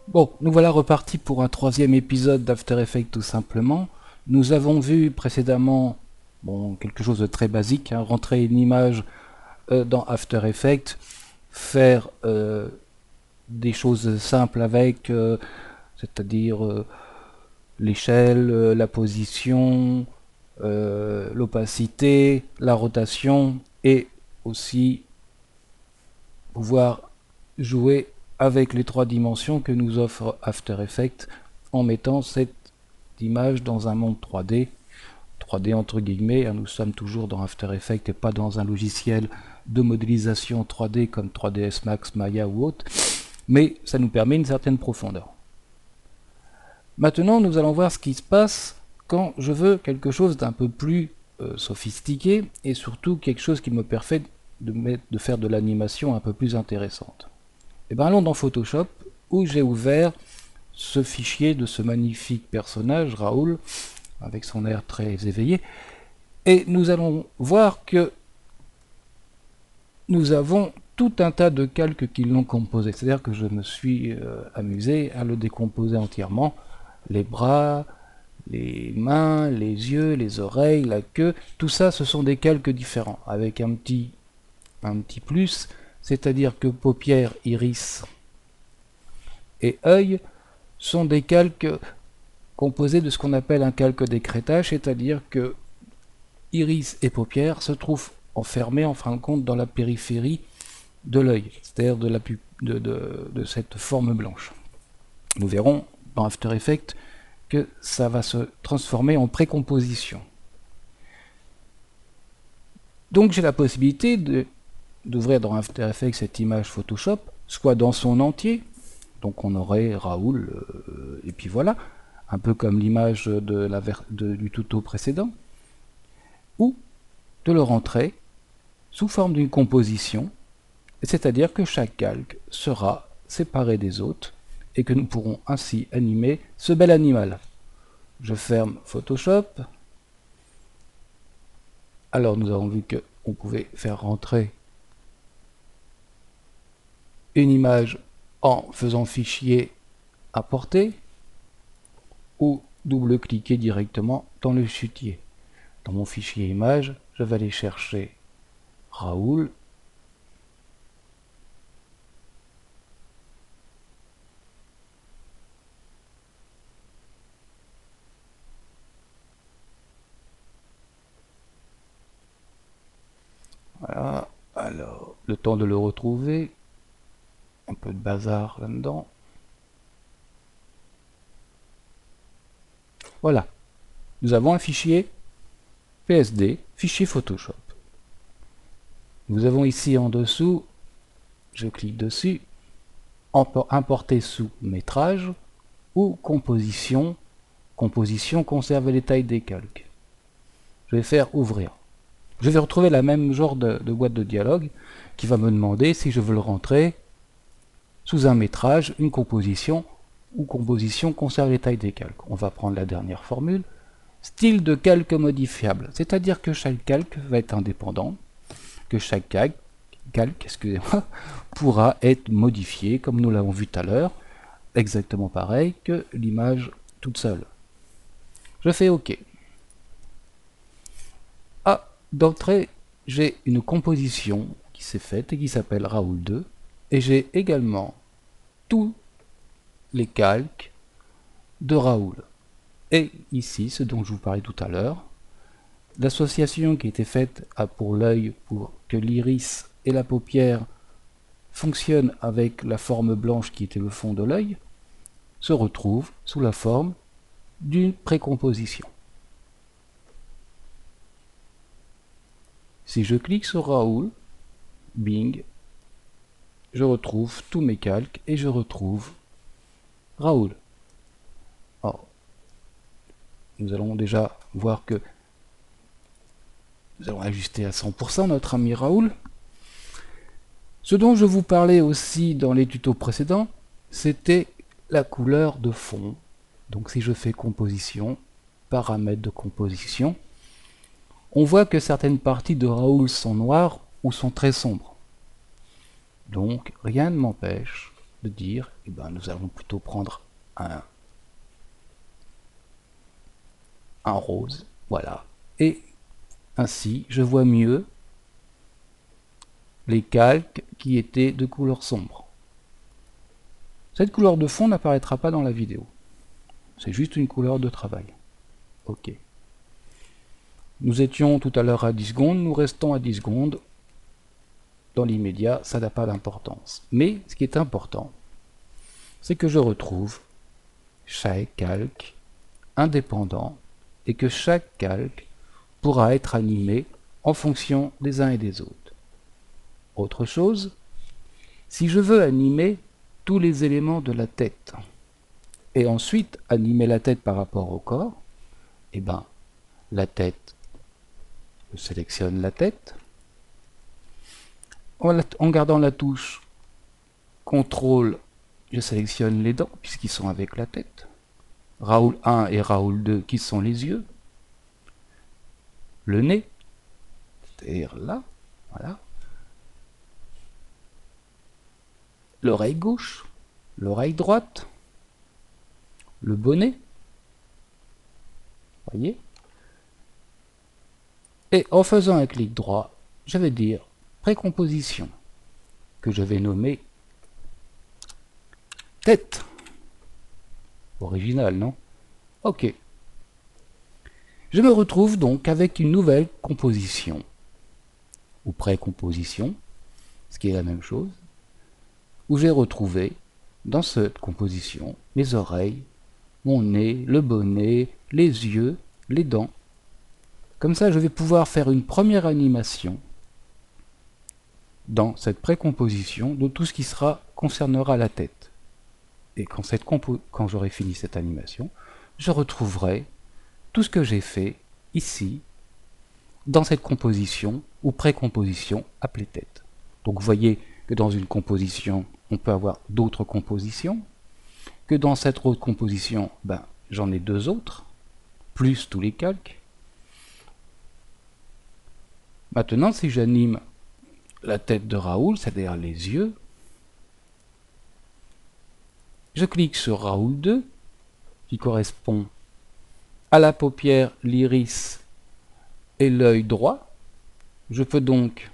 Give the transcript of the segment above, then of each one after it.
Bon, nous voilà repartis pour un troisième épisode d'After Effects tout simplement. Nous avons vu précédemment quelque chose de très basique, hein, rentrer une image dans After Effects, faire des choses simples avec, c'est-à-dire l'échelle, la position, l'opacité, la rotation et aussi pouvoir jouer avec les trois dimensions que nous offre After Effects en mettant cette image dans un monde 3D. 3D entre guillemets, hein, nous sommes toujours dans After Effects et pas dans un logiciel de modélisation 3D comme 3ds Max, Maya ou autre, mais ça nous permet une certaine profondeur. Maintenant, nous allons voir ce qui se passe quand je veux quelque chose d'un peu plus sophistiqué et surtout quelque chose qui me permet de faire de l'animation un peu plus intéressante. Et bien allons dans Photoshop où j'ai ouvert ce fichier de ce magnifique personnage, Raoul, avec son air très éveillé, et nous allons voir que nous avons tout un tas de calques qui l'ont composé. C'est-à-dire que je me suis amusé à le décomposer entièrement, les bras, les mains, les yeux, les oreilles, la queue, tout ça ce sont des calques différents, avec un petit plus, c'est-à-dire que paupières, iris et œil sont des calques composés de ce qu'on appelle un calque d'écrêtage, c'est-à-dire que iris et paupières se trouvent enfermés en fin de compte dans la périphérie de l'œil, c'est-à-dire de cette forme blanche. Nous verrons dans After Effects que ça va se transformer en précomposition. Donc j'ai la possibilité d'ouvrir dans After Effects cette image Photoshop, soit dans son entier, donc on aurait Raoul, et puis voilà, un peu comme l'image du tuto précédent, ou de le rentrer sous forme d'une composition, c'est-à-dire que chaque calque sera séparé des autres, et que nous pourrons ainsi animer ce bel animal. Je ferme Photoshop. Alors nous avons vu qu'on pouvait faire rentrer une image en faisant fichier importer ou double-cliquer directement dans le fichier. Dans mon fichier image, je vais aller chercher Raoul. Voilà, alors le temps de le retrouver, un peu de bazar là-dedans. Voilà, nous avons un fichier PSD, fichier Photoshop. Nous avons ici en dessous, je clique dessus, importer sous métrage ou composition. Composition conserve les tailles des calques. Je vais faire ouvrir. Je vais retrouver la même genre de boîte de dialogue qui va me demander si je veux le rentrer sous un métrage, une composition ou composition conserve les tailles des calques. On va prendre la dernière formule. Style de calque modifiable, c'est-à-dire que chaque calque va être indépendant, que chaque calque excusez-moi, pourra être modifié comme nous l'avons vu tout à l'heure, exactement pareil que l'image toute seule. Je fais OK. Ah, d'entrée, j'ai une composition qui s'est faite et qui s'appelle Raoul 2, et j'ai également tous les calques de Raoul. Et ici, ce dont je vous parlais tout à l'heure, l'association qui a été faite pour l'œil pour que l'iris et la paupière fonctionnent avec la forme blanche qui était le fond de l'œil, se retrouve sous la forme d'une précomposition. Si je clique sur Raoul, bing, je retrouve tous mes calques et je retrouve Raoul. Alors, nous allons déjà voir que nous allons ajuster à 100% notre ami Raoul. Ce dont je vous parlais aussi dans les tutos précédents, c'était la couleur de fond. Donc si je fais composition, paramètres de composition, on voit que certaines parties de Raoul sont noires ou sont très sombres. Donc rien ne m'empêche de dire, eh ben, nous allons plutôt prendre un rose, voilà. Et ainsi, je vois mieux les calques qui étaient de couleur sombre. Cette couleur de fond n'apparaîtra pas dans la vidéo. C'est juste une couleur de travail. OK. Nous étions tout à l'heure à 10 secondes, nous restons à 10 secondes. Dans l'immédiat, ça n'a pas d'importance. Mais ce qui est important, c'est que je retrouve chaque calque indépendant et que chaque calque pourra être animé en fonction des uns et des autres. Autre chose, si je veux animer tous les éléments de la tête et ensuite animer la tête par rapport au corps, eh ben, la tête, je sélectionne la tête. En gardant la touche CTRL, je sélectionne les dents puisqu'ils sont avec la tête. Raoul 1 et Raoul 2 qui sont les yeux. Le nez, c'est-à-dire là, voilà. L'oreille gauche, l'oreille droite, le bonnet, voyez. Et en faisant un clic droit, je vais dire précomposition, que je vais nommer tête. Original, non? Ok. Je me retrouve donc avec une nouvelle composition, ou précomposition, ce qui est la même chose, où j'ai retrouvé dans cette composition mes oreilles, mon nez, le bonnet, les yeux, les dents. Comme ça, je vais pouvoir faire une première animation dans cette précomposition de tout ce qui concernera la tête. Et quand j'aurai fini cette animation, je retrouverai tout ce que j'ai fait ici, dans cette composition ou précomposition appelée tête. Donc vous voyez que dans une composition, on peut avoir d'autres compositions, que dans cette autre composition, ben, j'en ai deux autres, plus tous les calques. Maintenant, si j'anime la tête de Raoul, c'est-à-dire les yeux, je clique sur Raoul 2, qui correspond à la paupière, l'iris et l'œil droit. Je peux donc,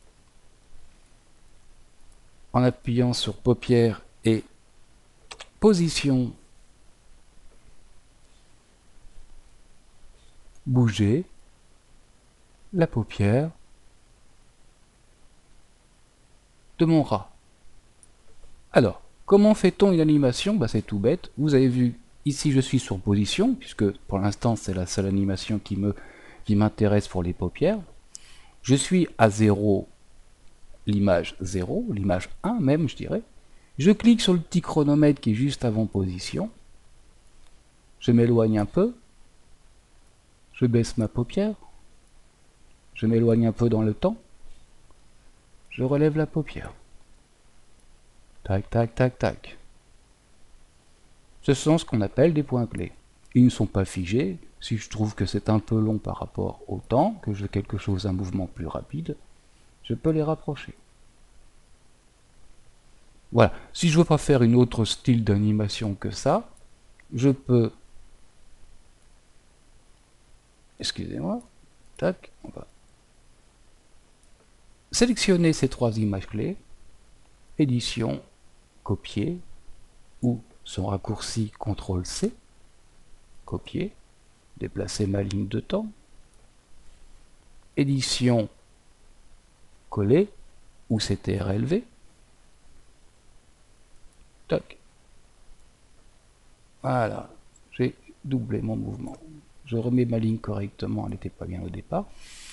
en appuyant sur paupière et position, bouger la paupière de mon rat. Alors, comment fait-on une animation? Ben, c'est tout bête. Vous avez vu, ici je suis sur position, puisque pour l'instant c'est la seule animation qui m'intéresse pour les paupières. Je suis à 0, l'image 0, l'image 1 même, je dirais. Je clique sur le petit chronomètre qui est juste avant position. Je m'éloigne un peu. Je baisse ma paupière. Je m'éloigne un peu dans le temps. Je relève la paupière. Tac, tac, tac, tac. Ce sont ce qu'on appelle des points clés. Ils ne sont pas figés. Si je trouve que c'est un peu long par rapport au temps, que j'ai quelque chose, un mouvement plus rapide, je peux les rapprocher. Voilà. Si je veux pas faire une autre style d'animation que ça, je peux... Excusez-moi. Tac, on va sélectionner ces trois images clés, édition, copier, ou son raccourci CTRL-C, copier, déplacer ma ligne de temps, édition, coller, ou CTRL-V, tac. Voilà, j'ai doublé mon mouvement. Je remets ma ligne correctement, elle n'était pas bien au départ.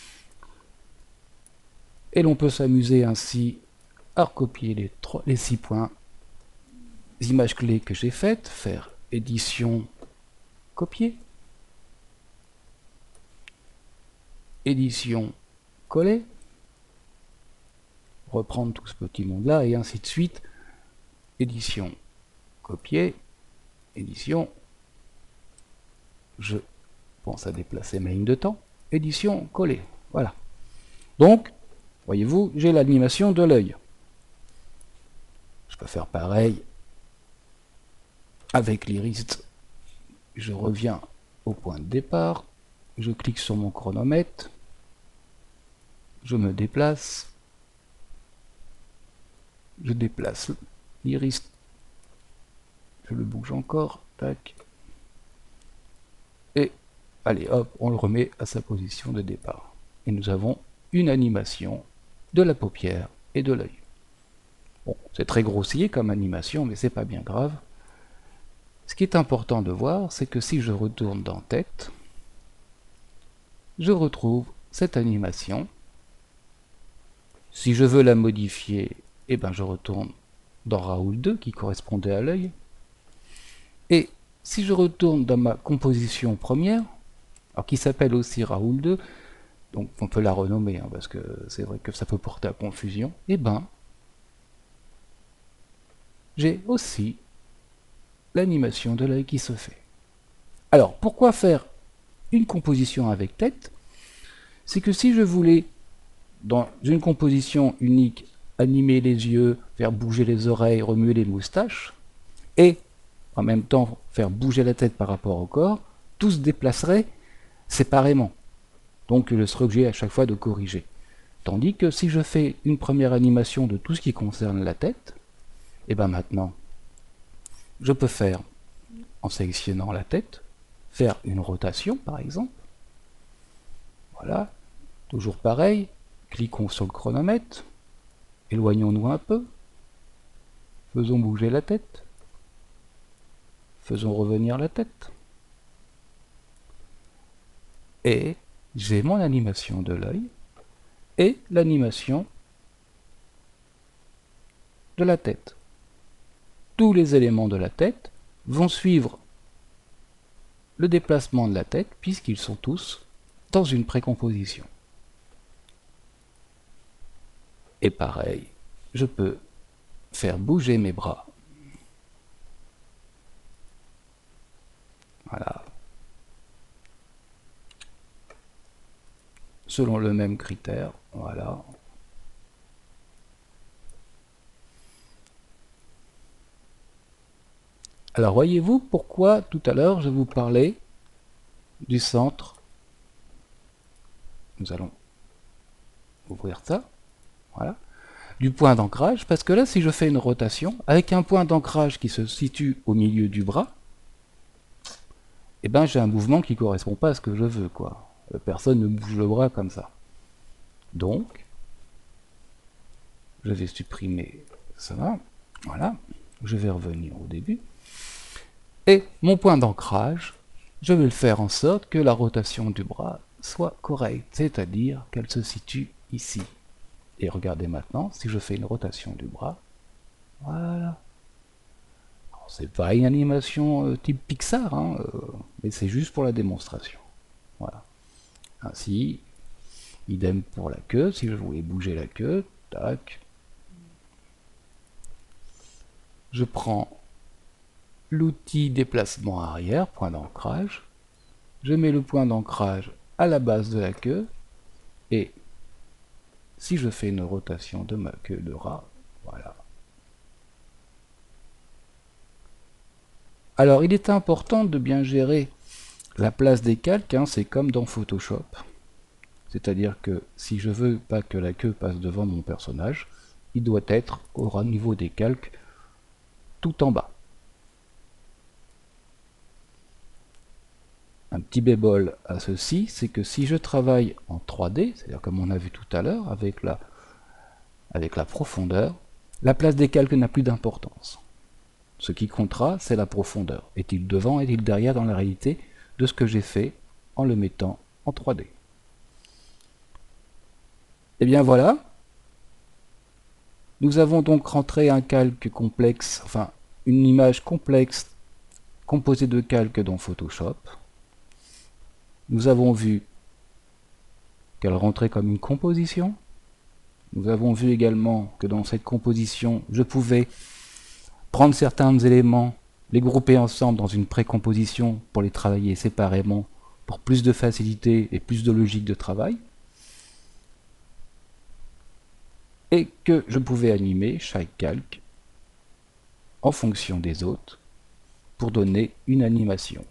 Et l'on peut s'amuser ainsi à recopier les 6 points, les images clés que j'ai faites, faire édition, copier, édition, coller, reprendre tout ce petit monde-là, et ainsi de suite, édition, copier, édition, je pense à déplacer ma ligne de temps, édition, coller, voilà. Donc, voyez-vous, j'ai l'animation de l'œil. Je peux faire pareil Avec l'iris, je reviens au point de départ, je clique sur mon chronomètre, je me déplace, je déplace l'iris, je le bouge encore, tac, et allez hop, on le remet à sa position de départ. Et nous avons une animation de la paupière et de l'œil. Bon, c'est très grossier comme animation, mais c'est pas bien grave. Ce qui est important de voir, c'est que si je retourne dans Tête, je retrouve cette animation. Si je veux la modifier, eh ben je retourne dans Raoul 2 qui correspondait à l'œil. Et si je retourne dans ma composition première, alors qui s'appelle aussi Raoul 2, donc on peut la renommer, parce que c'est vrai que ça peut porter à confusion, eh ben j'ai aussi l'animation de l'œil qui se fait. Alors pourquoi faire une composition avec tête? C'est que si je voulais, dans une composition unique, animer les yeux, faire bouger les oreilles, remuer les moustaches, et en même temps faire bouger la tête par rapport au corps, tout se déplacerait séparément. Donc je serai obligé à chaque fois de corriger. Tandis que si je fais une première animation de tout ce qui concerne la tête, et bien maintenant, je peux faire, en sélectionnant la tête, faire une rotation par exemple. Voilà, toujours pareil, cliquons sur le chronomètre, éloignons-nous un peu, faisons bouger la tête, faisons revenir la tête. Et j'ai mon animation de l'œil et l'animation de la tête. Tous les éléments de la tête vont suivre le déplacement de la tête puisqu'ils sont tous dans une précomposition. Et pareil, je peux faire bouger mes bras. Voilà. Selon le même critère, voilà. Alors voyez-vous pourquoi tout à l'heure je vous parlais du centre. Nous allons ouvrir ça. Voilà. Du point d'ancrage, parce que là si je fais une rotation, avec un point d'ancrage qui se situe au milieu du bras, eh ben j'ai un mouvement qui ne correspond pas à ce que je veux, quoi. Personne ne bouge le bras comme ça. Donc, je vais supprimer ça, voilà, je vais revenir au début, et mon point d'ancrage, je vais le faire en sorte que la rotation du bras soit correcte, c'est-à-dire qu'elle se situe ici. Et regardez maintenant, si je fais une rotation du bras, voilà. C'est pas une animation type Pixar, mais c'est juste pour la démonstration. Voilà. Ainsi, idem pour la queue, si je voulais bouger la queue, tac. Je prends l'outil déplacement arrière, point d'ancrage. Je mets le point d'ancrage à la base de la queue. Et si je fais une rotation de ma queue de rat, voilà. Alors il est important de bien gérer la place des calques, c'est comme dans Photoshop. C'est-à-dire que si je veux pas que la queue passe devant mon personnage, il doit être au niveau des calques tout en bas. Un petit bémol à ceci, c'est que si je travaille en 3D, c'est-à-dire comme on a vu tout à l'heure avec la profondeur, la place des calques n'a plus d'importance. Ce qui comptera, c'est la profondeur. Est-il devant, est-il derrière dans la réalité de ce que j'ai fait en le mettant en 3D. Et bien voilà, nous avons donc rentré un calque complexe, enfin une image complexe composée de calques dans Photoshop. Nous avons vu qu'elle rentrait comme une composition. Nous avons vu également que dans cette composition, je pouvais prendre certains éléments, les grouper ensemble dans une précomposition pour les travailler séparément pour plus de facilité et plus de logique de travail. Et que je pouvais animer chaque calque en fonction des autres pour donner une animation.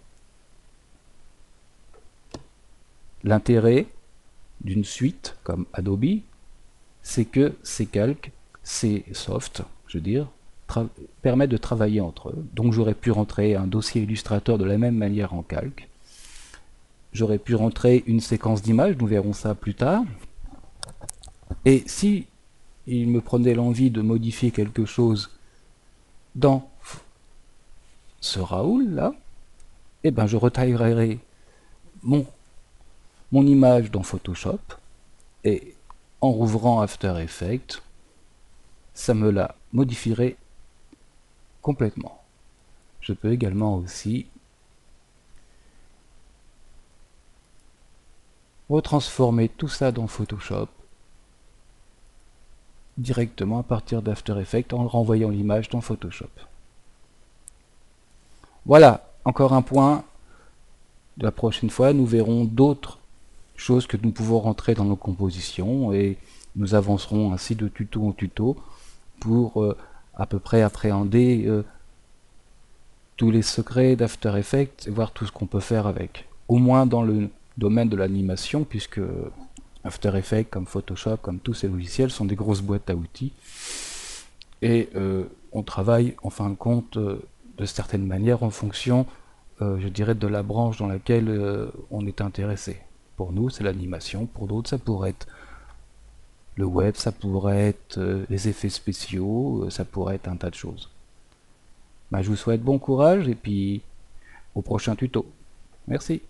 L'intérêt d'une suite comme Adobe, c'est que ces calques, ces softs, je veux dire, permettent de travailler entre eux. Donc j'aurais pu rentrer un dossier Illustrator de la même manière en calque. J'aurais pu rentrer une séquence d'images, nous verrons ça plus tard. Et si il me prenait l'envie de modifier quelque chose dans ce Raoul là, eh ben je retaillerai mon image dans Photoshop et en rouvrant After Effects, ça me la modifierait complètement. Je peux également aussi retransformer tout ça dans Photoshop directement à partir d'After Effects en renvoyant l'image dans Photoshop. Voilà, encore un point. La prochaine fois, nous verrons d'autres choses que nous pouvons rentrer dans nos compositions et nous avancerons ainsi de tuto en tuto pour à peu près appréhender tous les secrets d'After Effects et voir tout ce qu'on peut faire avec. Au moins dans le domaine de l'animation, puisque After Effects, comme Photoshop, comme tous ces logiciels, sont des grosses boîtes à outils. Et on travaille en fin de compte de certaines manières en fonction, je dirais, de la branche dans laquelle on est intéressé. Pour nous, c'est l'animation. Pour d'autres, ça pourrait être le web, ça pourrait être les effets spéciaux, ça pourrait être un tas de choses. Ben, je vous souhaite bon courage et puis au prochain tuto. Merci.